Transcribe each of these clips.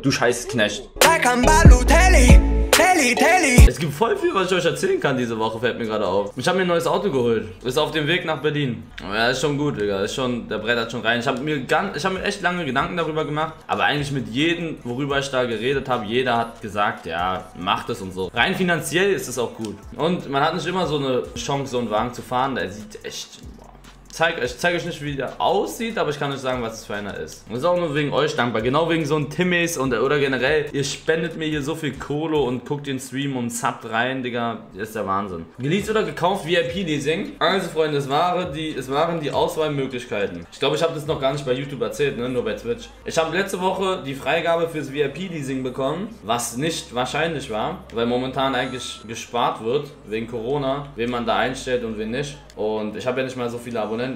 du scheiß Knecht. Es gibt voll viel, was ich euch erzählen kann diese Woche, fällt mir gerade auf. Ich habe mir ein neues Auto geholt. Ist auf dem Weg nach Berlin. Ja, ist schon gut, Digga. Ist schon, der Brett hat schon rein. Ich habe mir echt lange Gedanken darüber gemacht. Aber eigentlich mit jedem, worüber ich da geredet habe, jeder hat gesagt, ja, mach das und so. Rein finanziell ist es auch gut. Und man hat nicht immer so eine Chance, so einen Wagen zu fahren. Der sieht echt... Ich zeige euch nicht, wie der aussieht, aber ich kann euch sagen, was es für einer ist. Und das ist auch nur wegen euch dankbar. Genau wegen so einem Timmis oder generell. Ihr spendet mir hier so viel Kohle und guckt den Stream und subbt rein, Digga. Das ist der Wahnsinn. Geleast oder gekauft VIP-Leasing? Also, Freunde, es waren die Auswahlmöglichkeiten. Ich glaube, ich habe das noch gar nicht bei YouTube erzählt, ne? Nur bei Twitch. Ich habe letzte Woche die Freigabe fürs VIP-Leasing bekommen, was nicht wahrscheinlich war, weil momentan eigentlich gespart wird, wegen Corona, wen man da einstellt und wen nicht. Und ich habe ja nicht mal so viele Abonnenten.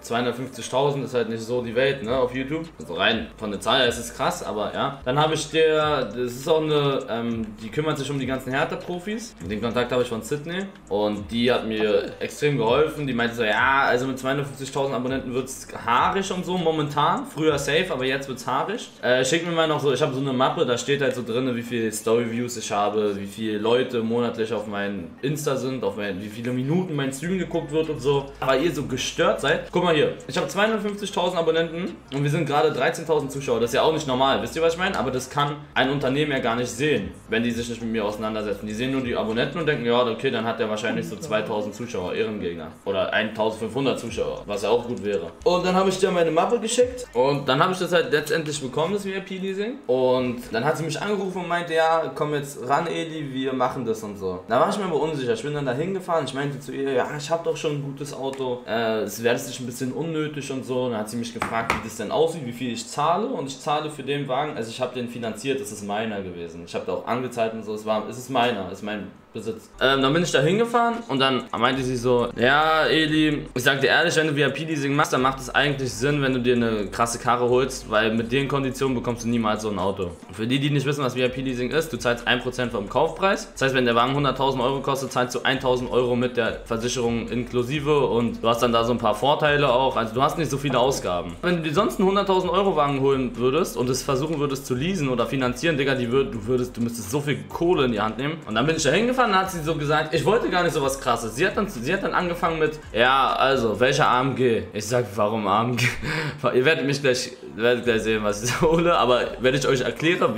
250.000 ist halt nicht so die Welt, ne, auf YouTube. Also rein von der Zahl her ist es krass, aber ja. Dann habe ich das ist auch eine, die kümmert sich um die ganzen Hertha-Profis. Den Kontakt habe ich von Sydney und die hat mir extrem geholfen. Die meinte so, ja, also mit 250.000 Abonnenten wird es haarig und so momentan. Früher safe, aber jetzt wird es haarig. Schick mir mal noch so, ich habe so eine Mappe, da steht halt so drin, wie viele Story-Views ich habe, wie viele Leute monatlich auf meinen Insta sind, wie viele Minuten mein Stream geguckt wird und so. Aber ihr so gestört seid, guck mal hier, ich habe 250.000 Abonnenten und wir sind gerade 13.000 Zuschauer, das ist ja auch nicht normal, wisst ihr, was ich meine? Aber das kann ein Unternehmen ja gar nicht sehen, wenn die sich nicht mit mir auseinandersetzen. Die sehen nur die Abonnenten und denken, ja, okay, dann hat der wahrscheinlich so 2.000 Zuschauer, Ehrengegner. Oder 1.500 Zuschauer, was ja auch gut wäre. Und dann habe ich dir meine Mappe geschickt und dann habe ich das halt letztendlich bekommen, das VIP-Leasing. Und dann hat sie mich angerufen und meinte, ja, komm jetzt ran, Eli, wir machen das und so. Da war ich mir aber unsicher, ich bin dann da hingefahren, ich meinte zu ihr, ja, ich habe doch schon ein gutes Auto, es wäre nicht ein bisschen unnötig und so. Dann hat sie mich gefragt, wie das denn aussieht, wie viel ich zahle, und ich zahle für den Wagen, also ich habe den finanziert, das ist meiner gewesen. Ich habe da auch angezahlt und so, es ist meiner, es ist mein Besitz. Dann bin ich da hingefahren und dann meinte sie so, ja, Eli, ich sag dir ehrlich, wenn du VIP-Leasing machst, dann macht es eigentlich Sinn, wenn du dir eine krasse Karre holst, weil mit den Konditionen bekommst du niemals so ein Auto. Für die, die nicht wissen, was VIP-Leasing ist, du zahlst 1% vom Kaufpreis. Das heißt, wenn der Wagen 100.000 Euro kostet, zahlst du 1.000 Euro mit der Versicherung inklusive und du hast dann da so ein paar Vorteile auch, also du hast nicht so viele Ausgaben. Wenn du dir sonst einen 100.000 Euro Wagen holen würdest und es versuchen würdest zu leasen oder finanzieren, Digga, du müsstest so viel Kohle in die Hand nehmen. Und dann bin ich da hingefahren, dann hat sie so gesagt, ich wollte gar nicht so was Krasses. Sie hat dann angefangen mit, ja, also, welcher AMG? Ich sag, warum AMG? Ihr werdet gleich sehen, was ich hole, aber wenn ich euch erkläre,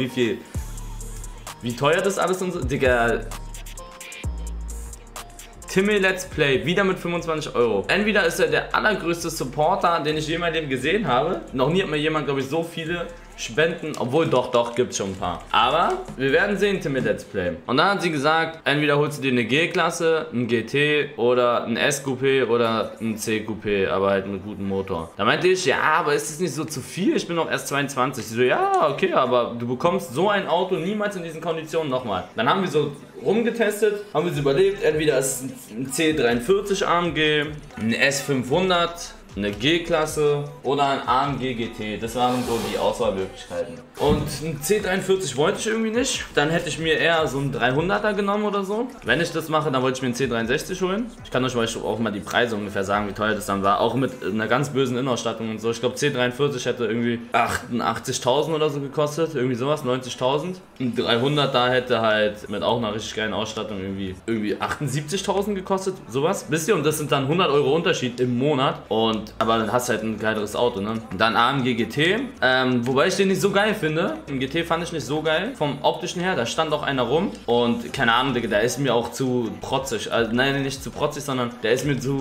wie teuer das alles und so, Digga. Timmy Let's Play, wieder mit 25 Euro. Entweder ist er der allergrößte Supporter, den ich je in meinem Leben gesehen habe. Noch nie hat mir jemand, glaube ich, so viele Spenden, obwohl doch, gibt's schon ein paar. Aber wir werden sehen, Timmy Let's Play. Und dann hat sie gesagt, entweder holst du dir eine G-Klasse, ein GT oder ein S-Coupé oder ein C-Coupé, aber halt mit gutem Motor. Da meinte ich, ja, aber ist das nicht so zu viel? Ich bin noch erst 22. Sie so, ja, okay, aber du bekommst so ein Auto niemals in diesen Konditionen nochmal. Dann haben wir so rumgetestet, haben wir es überlebt. Entweder ist es ein C43 AMG, ein S500, eine G-Klasse oder ein AMG GT. Das waren so die Auswahlmöglichkeiten. Und ein C43 wollte ich irgendwie nicht. Dann hätte ich mir eher so einen 300er genommen oder so. Wenn ich das mache, dann wollte ich mir einen C63 holen. Ich kann euch auch mal die Preise ungefähr sagen, wie teuer das dann war. Auch mit einer ganz bösen Innenausstattung und so. Ich glaube, C43 hätte irgendwie 88.000 oder so gekostet. Irgendwie sowas, 90.000. Ein 300er hätte halt mit auch einer richtig geilen Ausstattung irgendwie 78.000 gekostet. Sowas. Wisst ihr? Und das sind dann 100 Euro Unterschied im Monat. Aber dann hast du halt ein geileres Auto, ne? Dann AMG GT, wobei ich den nicht so geil finde. Im GT fand ich nicht so geil, vom optischen her, da stand auch einer rum und keine Ahnung, Digga, der ist mir auch zu protzig, also nein, nicht zu protzig, sondern der ist mir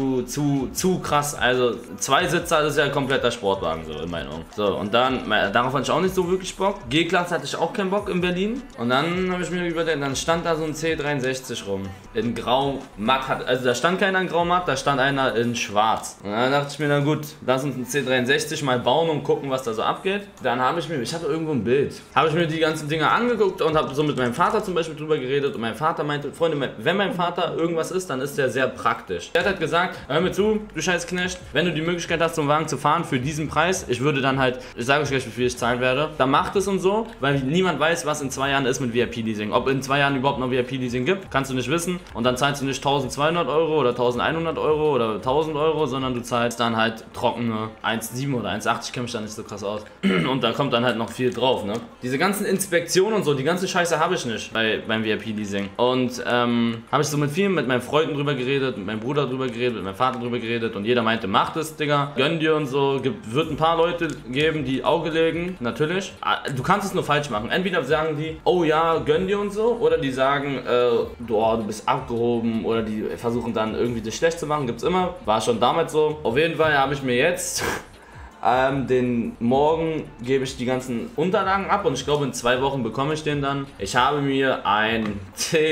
zu krass, also Zweisitzer, das ist ja ein kompletter Sportwagen, so in meinen Augen. So, und dann, darauf hatte ich auch nicht so wirklich Bock. G-Klasse hatte ich auch keinen Bock in Berlin und dann habe ich mir überlegt, dann stand da so ein C63 rum, in grau matt, also da stand keiner in grau matt, da stand einer in schwarz. Und dann dachte ich mir, na gut, lass uns einen C63 mal bauen und gucken, was da so abgeht. Dann ich hatte irgendwo ein Bild, habe ich mir die ganzen Dinge angeguckt und habe so mit meinem Vater zum Beispiel drüber geredet und mein Vater meinte, Freunde, wenn mein Vater irgendwas ist, dann ist der sehr praktisch. Er hat halt gesagt, hör mir zu, du scheiß Knecht, wenn du die Möglichkeit hast, so einen Wagen zu fahren für diesen Preis, ich würde dann halt, ich sage euch gleich, wie viel ich zahlen werde, dann macht es und so, weil niemand weiß, was in 2 Jahren ist mit VIP-Leasing. Ob in 2 Jahren überhaupt noch VIP-Leasing gibt, kannst du nicht wissen und dann zahlst du nicht 1.200 Euro oder 1.100 Euro oder 1.000 Euro, sondern du zahlst dann halt trockene 1,7 oder 1,80, kenne mich da nicht so krass aus. Und da kommt dann halt noch viel drauf, ne? Diese ganzen Inspektionen und so, die ganze Scheiße habe ich nicht beim VIP-Leasing. Und habe ich so mit meinen Freunden drüber geredet, mit meinem Bruder drüber geredet, mit meinem Vater drüber geredet und jeder meinte, mach das, Digga, gönn dir und so. Wird ein paar Leute geben, die Auge legen, natürlich. Du kannst es nur falsch machen. Entweder sagen die, oh ja, gönn dir und so, oder die sagen, du bist abgehoben, oder die versuchen dann irgendwie das schlecht zu machen, gibt's immer. War schon damals so. Auf jeden Fall habe ich mir jetzt den Morgen gebe ich die ganzen Unterlagen ab und ich glaube in 2 Wochen bekomme ich den dann. Ich habe mir ein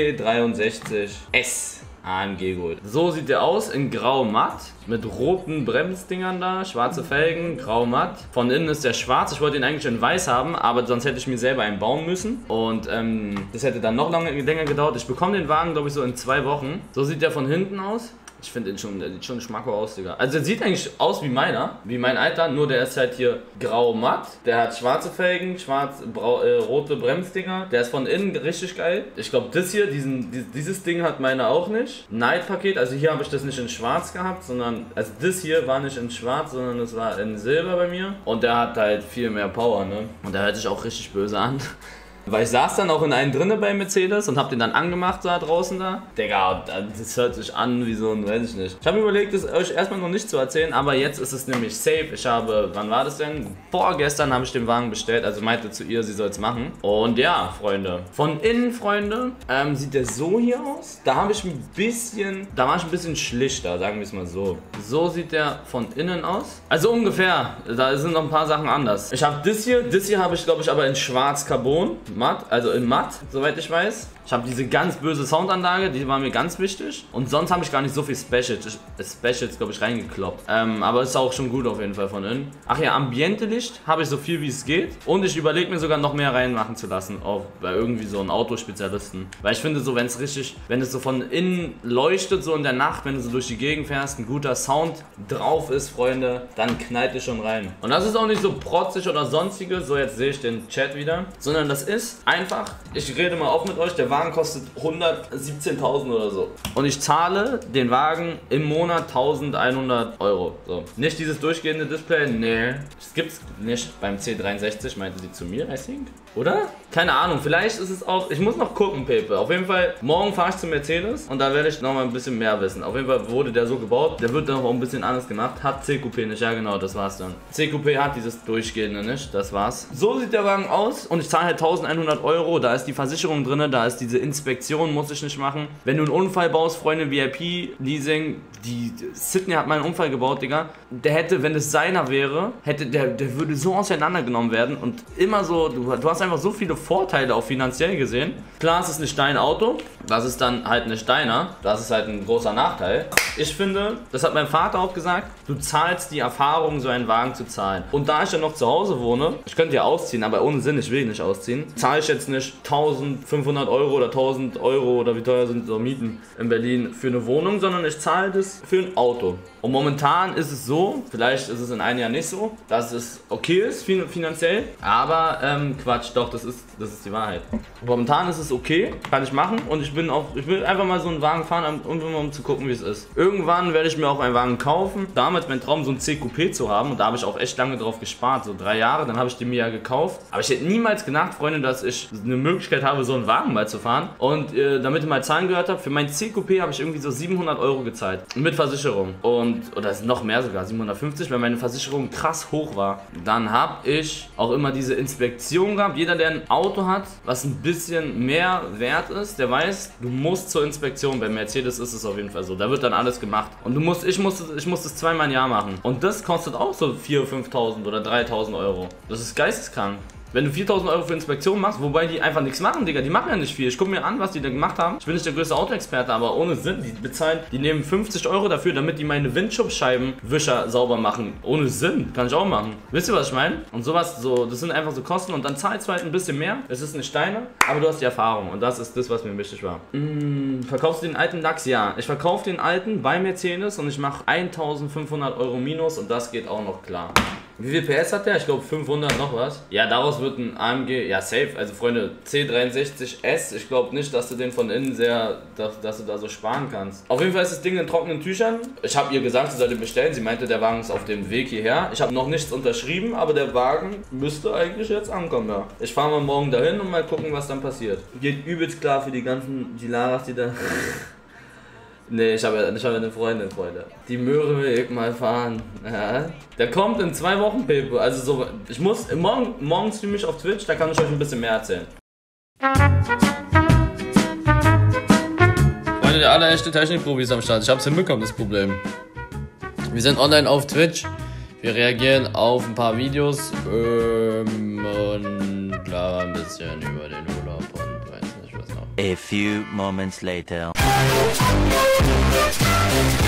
T63S AMG geholt. So sieht der aus, in grau matt, mit roten Bremsdingern da, schwarze Felgen, grau matt. Von innen ist der schwarz, ich wollte ihn eigentlich in weiß haben, aber sonst hätte ich mir selber einen bauen müssen. Und das hätte dann noch länger gedauert. Ich bekomme den Wagen, glaube ich, so in 2 Wochen. So sieht der von hinten aus. Ich finde den schon, der sieht schon schmacko aus, Digga. Also der sieht eigentlich aus wie meiner, wie mein Alter, nur der ist halt hier grau matt. Der hat schwarze Felgen, rote Bremsdinger. Der ist von innen richtig geil. Ich glaube das hier, dieses Ding hat meiner auch nicht. Night-Paket, also hier habe ich das nicht in schwarz gehabt, sondern, also das hier war nicht in schwarz, sondern es war in Silber bei mir. Und der hat halt viel mehr Power, ne. Und der hört sich auch richtig böse an. Weil ich saß dann auch in einem drinne bei Mercedes und hab den dann angemacht da draußen da. Digga, das hört sich an wie so ein, weiß ich nicht. Ich habe überlegt, das euch erstmal noch nicht zu erzählen, aber jetzt ist es nämlich safe. Ich habe, wann war das denn? Vorgestern habe ich den Wagen bestellt, also meinte zu ihr, sie soll es machen. Und ja, Freunde. Von innen, Freunde, sieht der so hier aus. Da war ich ein bisschen schlichter, sagen wir es mal so. So sieht der von innen aus. Also ungefähr, da sind noch ein paar Sachen anders. Ich habe das hier habe ich glaube ich aber in schwarz Carbon. Matt, also in matt, soweit ich weiß. Ich habe diese ganz böse Soundanlage, die war mir ganz wichtig. Und sonst habe ich gar nicht so viel Specials, glaube ich, reingekloppt. Aber ist auch schon gut auf jeden Fall von innen. Ach ja, Ambiente-Licht habe ich so viel wie es geht. Und ich überlege mir sogar noch mehr reinmachen zu lassen, auch bei irgendwie so einem Autospezialisten. Weil ich finde so, wenn es so von innen leuchtet, so in der Nacht, wenn du so durch die Gegend fährst, ein guter Sound drauf ist, Freunde, dann knallt ihr schon rein. Und das ist auch nicht so protzig oder sonstiges, so jetzt sehe ich den Chat wieder, sondern das ist einfach, ich rede mal auch mit euch, der Wagen kostet 117.000 oder so. Und ich zahle den Wagen im Monat 1.100 Euro. So. Nicht dieses durchgehende Display, nee. Das gibt's nicht beim C63, meinte sie zu mir, I think. Oder? Keine Ahnung, vielleicht ist es auch, ich muss noch gucken, Pepe. Auf jeden Fall, morgen fahre ich zu Mercedes und da werde ich noch mal ein bisschen mehr wissen. Auf jeden Fall wurde der so gebaut, der wird dann auch ein bisschen anders gemacht. Hat CQP nicht, ja genau, das war's dann. CQP hat dieses durchgehende nicht, das war's. So sieht der Wagen aus und ich zahle halt 1.100 Euro, da ist die Versicherung drin, da ist diese Inspektion, muss ich nicht machen. Wenn du einen Unfall baust, Freunde, VIP-Leasing, Sydney hat mal einen Unfall gebaut, Digga. Der hätte, wenn es seiner wäre, der würde so auseinandergenommen werden und immer so, du hast einfach so viele Vorteile auch finanziell gesehen. Klar, es ist nicht dein Auto, das ist dann halt nicht deiner, das ist halt ein großer Nachteil. Ich finde, das hat mein Vater auch gesagt, du zahlst die Erfahrung, so einen Wagen zu zahlen. Und da ich ja noch zu Hause wohne, ich könnte ja ausziehen, aber ohne Sinn, ich will nicht ausziehen, zahle ich jetzt nicht 1.500 Euro oder 1.000 Euro oder wie teuer sind so Mieten in Berlin für eine Wohnung, sondern ich zahle das für ein Auto. Und momentan ist es so, vielleicht ist es in einem Jahr nicht so, dass es okay ist finanziell, aber Quatsch, doch, das ist die Wahrheit. Momentan ist es okay, kann ich machen und ich will einfach mal so einen Wagen fahren, um zu gucken, wie es ist. Irgendwann werde ich mir auch einen Wagen kaufen. Damals mein Traum, so ein CQP zu haben und da habe ich auch echt lange drauf gespart, so 3 Jahre, dann habe ich den mir ja gekauft. Aber ich hätte niemals gedacht, Freunde, dass ich eine Möglichkeit habe, so einen Wagen mal zu fahren. Und damit ihr mal Zahlen gehört habt, für mein CQP habe ich irgendwie so 700 Euro gezahlt. Mit Versicherung. Oder noch mehr sogar, 750, weil meine Versicherung krass hoch war. Dann habe ich auch immer diese Inspektion gehabt. Jeder, der ein Auto hat, was ein bisschen mehr wert ist, der weiß, du musst zur Inspektion. Bei Mercedes ist es auf jeden Fall so. Da wird dann alles gemacht. Und ich muss das 2-mal im Jahr machen. Und das kostet auch so 4.000, 5.000 oder 3.000 Euro. Das ist geisteskrank. Wenn du 4.000 Euro für Inspektion machst, wobei die einfach nichts machen, Digga, die machen ja nicht viel. Ich gucke mir an, was die da gemacht haben. Ich bin nicht der größte Autoexperte, aber ohne Sinn, die nehmen 50 Euro dafür, damit die meine Windschutzscheibenwischer sauber machen. Ohne Sinn, kann ich auch machen. Wisst ihr, was ich meine? Und sowas, das sind einfach so Kosten und dann zahlst du halt ein bisschen mehr. Es ist nicht deine, aber du hast die Erfahrung und das ist das, was mir wichtig war. Verkaufst du den alten Lachs? Ja. Ich verkaufe den alten bei Mercedes und ich mache 1.500 Euro minus und das geht auch noch klar. Wie viel PS hat der? Ich glaube 500 noch was. Ja, daraus wird ein AMG, ja safe. Also Freunde, C63S, ich glaube nicht, dass du den von innen sehr, dass du da so sparen kannst. Auf jeden Fall ist das Ding in trockenen Tüchern. Ich habe ihr gesagt, sie sollte bestellen. Sie meinte, der Wagen ist auf dem Weg hierher. Ich habe noch nichts unterschrieben, aber der Wagen müsste eigentlich jetzt ankommen, ja. Ich fahre mal morgen dahin und mal gucken, was dann passiert. Geht übelst klar für die ganzen Dilaras, die da... Nee, ich hab eine Freundin, Freunde. Die Möhre will ich mal fahren. Ja. Der kommt in 2 Wochen, Pepe. Also so, ich muss, morgen streame ich auf Twitch, da kann ich euch ein bisschen mehr erzählen. Freunde, der allerechte Technikprofis am Start. Ich hab's hinbekommen, das Problem. Wir sind online auf Twitch. Wir reagieren auf ein paar Videos und labern ein bisschen über den Urlaub und weiß nicht was noch. A few moments later.